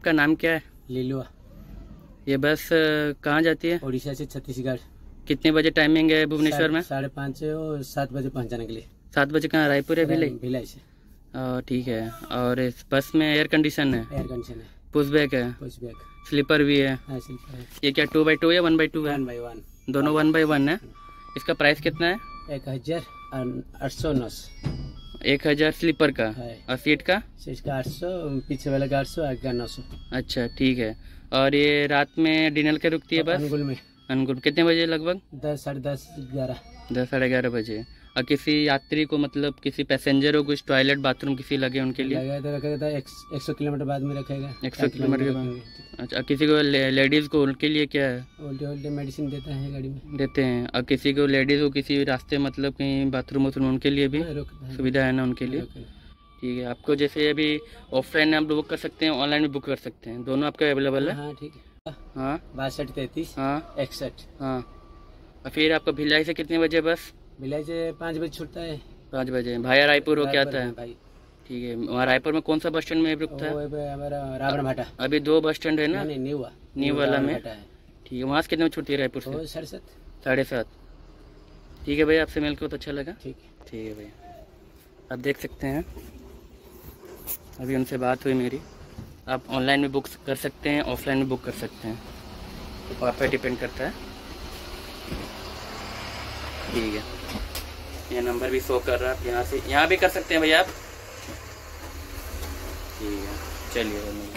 आपका नाम क्या है? लीलुआ। ये बस कहाँ जाती है? उड़ीसा से छत्तीसगढ़। कितने बजे टाइमिंग है भुवनेश्वर में? 5:30 और 7 बजे पहुंचाने के लिए। 7 बजे कहाँ? रायपुर है? भिलाई से। ठीक है। और इस बस में एयर कंडीशन है? एयर कंडीशन है। पुश बैक है? Push back. स्लीपर भी है? हाँ, स्लीपर है। ये क्या 2x2 या 1x2 है? 1x1। दोनों 1x1 है। इसका प्राइस कितना है? 1809। 1000 स्लीपर का है। और सीट का? सीट का 800, पीछे वाला का 800, आगे का 900। अच्छा ठीक है। और ये रात में डिनर के रुकती है बस? अनुगुल में। अनुगुल कितने बजे लगभग? 10, 10:30, 11। 10, 11:30 बजे। और किसी यात्री को मतलब किसी पैसेंजर को कुछ टॉयलेट बाथरूम किसी लगे उनके लिए? लगेगा तो रखेगा 100 किलोमीटर बाद में रखेगा। 100 किलोमीटर के बाद। अच्छा, किसी को लेडीज़ को उनके लिए क्या है? उल्टे मेडिसिन देता है गाड़ी में। देते हैं। और किसी को लेडीज़ को किसी रास्ते मतलब कहीं बाथरूम वाथरूम उनके लिए भी सुविधा है ना उनके लिए? ठीक है। आपको जैसे अभी ऑफलाइन आप बुक कर सकते हैं, ऑनलाइन भी बुक कर सकते हैं, दोनों आपका अवेलेबल है? हाँ ठीक है। हाँ 62 33 हाँ 61। हाँ। और फिर आपका भिलाई से कितने बजे बस? भिलाई से 5 बजे छूटता है। 5 बजे। भाया रायपुर हो क्या आता है भाई? ठीक है। वहाँ रायपुर में कौन सा बस स्टैंड में रुकता है? हमारा रावण भाटा। अभी 2 बस स्टैंड है ना? नहीं, न्यू वाला में। ठीक है। वहाँ से कितने में छूटती है रायपुर से? 7:30। 7:30। ठीक है भैया, आपसे मिलकर बहुत अच्छा लगा। ठीक है भैया। आप देख सकते हैं अभी उनसे बात हुई मेरी। आप ऑनलाइन भी बुक कर सकते हैं, ऑफलाइन भी बुक कर सकते हैं, तो आप पे डिपेंड करता है। ठीक है, ये नंबर भी शो कर रहा है। आप यहाँ से यहाँ भी कर सकते हैं भैया आप। ठीक है, चलिए।